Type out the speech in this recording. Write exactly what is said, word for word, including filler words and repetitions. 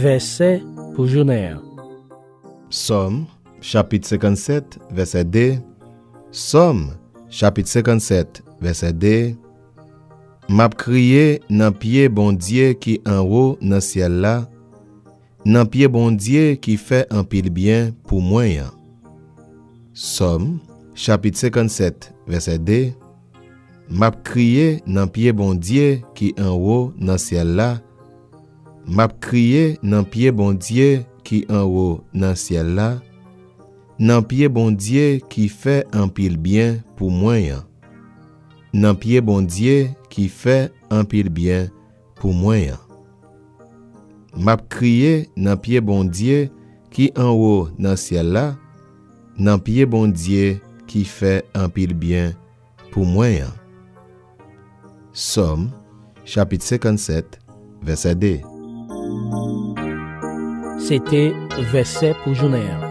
verset pour journée. Somme, chapitre cinquante-sept, verset deux. Somme, chapitre cinquante-sept, verset deux. M'a crié nan pied bon Dieu qui en haut dans ciel là, nan pied bon Dieu qui fait un pile bien pour moi. Somme, chapitre cinquante-sept, verset deux. M'a crié nan pied bon Dieu qui en haut dans ciel là, m'a crié nan pied bon Dieu qui en haut dans ciel là, nan pied bon Dieu qui fait un pile bien pour moi. Nan pied bon Dieu qui fait un pile bien pour moi. M'a crié nan pied bon Dieu qui en haut dans ciel là, nan pied bon Dieu qui fait un pile bien pour moi. Somme, chapitre cinquante-sept, verset deux. C'était verset pour journée.